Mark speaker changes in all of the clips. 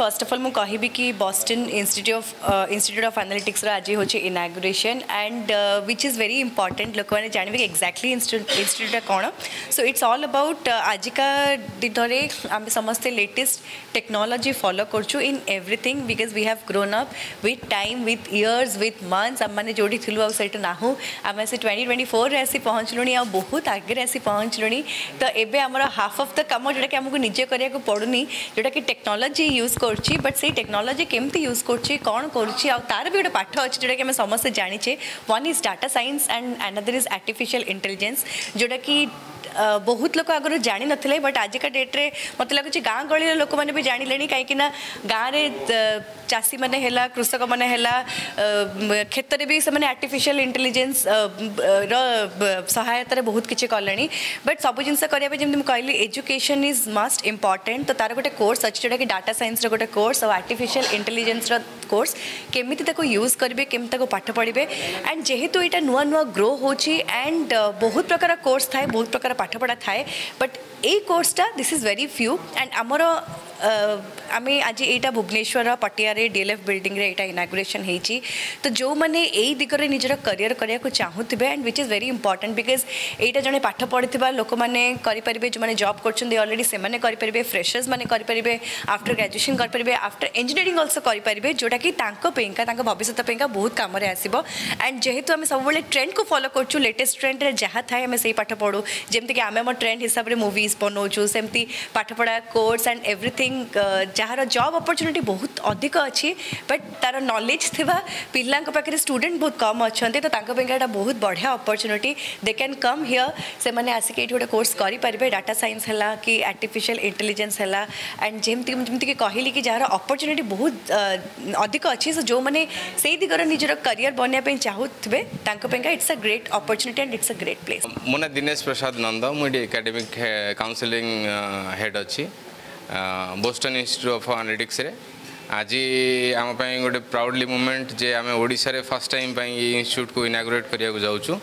Speaker 1: First of all मुझे कहबी कि बोस्टन इंस्टीट्यूट ऑफ एनालिटिक्स आज हो inauguration and which is very important लोक मैंने जानवे कि एक्जाक्टली इंस्टीट्यूट कौन सो इट्स ऑल अबाउट आजिका दिन में आम समस्ते लेटेस्ट टेक्नोलॉजी फॉलो करछु in everything because we have grown up with time with years with months आम मैंने जोड़ी थिलु आठ नाहू आम से 2024 आसी पहुँचलुणी आ बहुत आगे आसी पहुँचलुणी तो एबे आमर हाफ ऑफ द कम जोटा कि आमको निजे करिया पड़ुनी जोटा कि टेक्नोलॉजी यूज करछि बट से टेक्नोलॉजी केमती यूज करछि कौन करछि आ तार भी गोटे पाठ अच्छे जोटा कि आम समस्ते जानिछे one is data science and another is artificial intelligence जोटा कि बहुत लोग आगर जानी नथिले बट आजिका डेट्रे मत लगुच गाँ गहली लोक मैंने भी जानिले कहीं गाँव में चाषी मैंने है कृषक मैंने है क्षेत्र में भी से आर्टिफिशियल इंटेलिजेंस सहायतार बहुत किसी कले बट सब जिन करने जमी कहली एजुकेशन इज मस्ट इम्पोर्टेंट तो तार गोटे कोर्स अच्छे जोटा कि डाटा साइंस गोटे कोर्स और आर्टिफिशियल इंटेलिजेंस कोर्स केमिति ताको यूज करेंगे केमिति ताको पाठ पढ़े एंड जेहेतु यहाँ नुआ नुआ ग्रो होची एंड बहुत प्रकार कोर्स थाए बहुत प्रकार पाठ पढ़ा थाए बट ए कोर्सटा this is very few and आमर आम आज यहाँ भुवनेश्वर पटिया डीएलएफ बिल्डिंग रे यहाँ इनागुरेशन होती तो जो मैंने यही दिगरे निजर करियर करने को चाहूबे and which is very important because यहाँ जड़े पाठ पढ़ा लोक मैंने करेंगे जो मैंने जॉब कर ऑलरेडी से करेंगे फ्रेशर्स मैंने करेंगे आफ्टर ग्रेजुएशन करेंगे आफ्टर इंजीनियरिंग ऑल्सो करेंगे जोटा कि भविष्य बहुत कम आसो एंड जेहेतु आम सब ट्रेंड को फॉलो करूँ लेटेस्ट ट्रेंड जहाँ थाए आम से पाठ पढ़ू जमीक आम आम ट्रेंड हिसाब से मुवीज बनाऊँ सेमती पाठ पढ़ा कोर्स एंड एवरीथिंग जार जॉब अपॉर्चुनिटी बहुत अधिक अच्छी बट तार नॉलेज थिबा पिल्ला पाखे स्टूडेंट बहुत कम अच्छा तो बहुत बढ़िया opportunity they can come here से मैंने आसिक ये गोटे कोर्स करेंगे डाटा साइंस है कि आर्टिफिशियल इंटेलिजेंस है एंड जमीक कहली कि जार अपॉर्चुनिटी बहुत अधिक अच्छी सो जो मैंने से दिगर निजर करियर बनवाई चाहूबे it's a great opportunity and it's a great place.
Speaker 2: मो ना दिनेश प्रसाद नंद मुझे एकेडमिक काउंसलिंग हेड अच्छी बोस्टन इंस्टीट्यूट ऑफ एनालिटिक्स रे आज आम गोटे प्राउडली मूवमेंट जे आम ओडिशा रे फर्स्ट टाइम ये इंस्टीट्यूट को इनागुरेट करने जाऊँ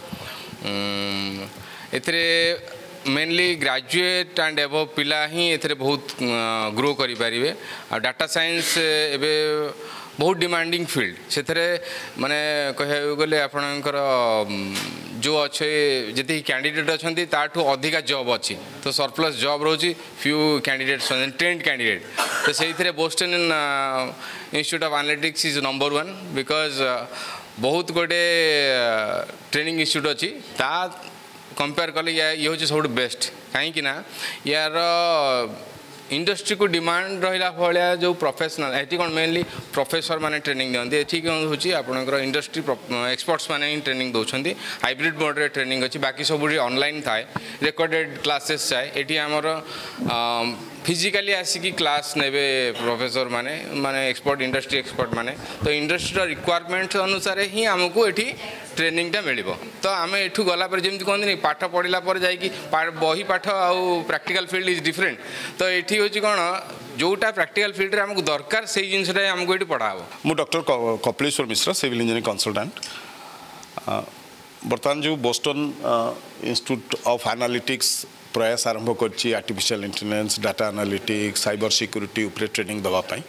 Speaker 2: मेनली ग्रेजुएट एंड एबव पिला ही एथे बहुत ग्रो करें डाटा साइंस एबे बहुत डिमांडिंग फील्ड से माने कह गले आपणकर जो अच्छे जी कैंडिडेट अच्छा ताठू अधिका जॉब अच्छी तो सरप्लस जॉब रोची फ्यू कैंडिडेट्स ट्रेंड कैंडिडेट तो से Boston Institute of Analytics is number 1 because बहुत गोटे ट्रेनिंग इंस्टीट्यूट अच्छी ता कंपेयर कले ये हूँ सब बेस्ट कहीं यार इंडस्ट्री को डिमांड रहा भाया जो प्रोफेशनल ये कौन मेनली प्रोफेसर माने ट्रेनिंग दिखती ये कौन हूँ आपंकर इंडस्ट्री एक्सपर्ट्स माने ही ट्रेनिंग दौरान हाइब्रिड मोड रे ट्रेनिंग अच्छी बाकी सब ऑनलाइन थाए रिकॉर्डेड क्लासेस जाए ये आमर फिजिकली आसिकी क्लास नेबे प्रोफेसर माने माने एक्सपर्ट इंडस्ट्री एक्सपर्ट माने तो इंडस्ट्री रिक्वायरमेंट अनुसार ही आमको ये ट्रेनिंगटा मिल तो आम एठू गलापर जमी कहते पाठ पढ़ला जाकि बही पाठ आउ प्रैक्टिकल फील्ड इज डिफरेंट तो ये हूँ कौन जोटा प्रैक्टिकल फील्ड रे आमको दरकार से जिनसा आमको ये पढ़ा मु
Speaker 3: doctor Kapileshwar Mishra civil engineering consultant बर्तमान जो बोस्टन इंस्टीट्यूट ऑफ एनालिटिक्स प्रयास आरंभ कर artificial intelligence data analytics cyber security उपरे ट्रेनिंग दवापाई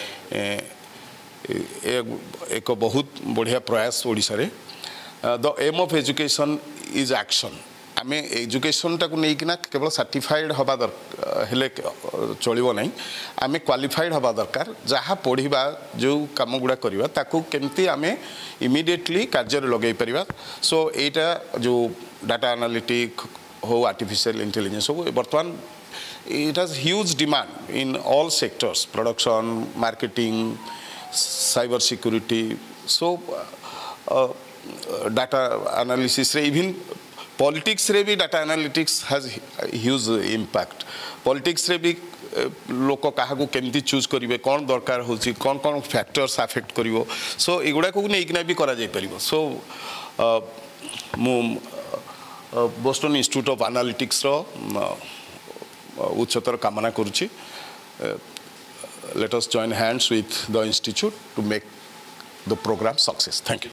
Speaker 3: एक बहुत बढ़िया प्रयास ओडिशा रे the aim of education is action आम एजुकेशन टाक नहीं केवल सर्टिफाइड हवा हेले चलो ना आम क्वालिफाइड हवा दरकार जहाँ पढ़ा जो कम गुड़ा करवा ताकू केमती आम इमिडिएटली कार्य लगे पार सो यहाँ जो डाटा एनालिटिक हो आर्टिफिशियल इंटेलिजेंस हो बर्तमान it has huge demand in all sectors production marketing cyber security so data analysis रे इवन पॉलिटिक्स रे भी data analytics has huge impact politics रे भी लोक क्या केमती चूज करेंगे कौन दरकार हो कौन कौन फैक्टर्स अफेक्ट कर सो युवा को लेकिन भी करा so Boston Institute of Analytics उच्चतर कामना करुच्ची let us join hands with the institute to make the program success thank you.